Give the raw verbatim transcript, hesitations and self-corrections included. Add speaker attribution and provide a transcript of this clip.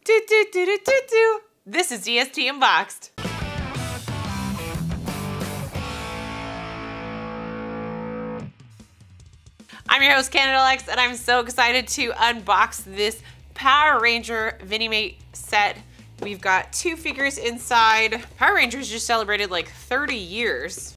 Speaker 1: Do, do, do, do, do, do. This is D S T Unboxed. I'm your host, Canada Lex, and I'm so excited to unbox this Power Ranger VINIMATE set. We've got two figures inside. Power Rangers just celebrated like thirty years.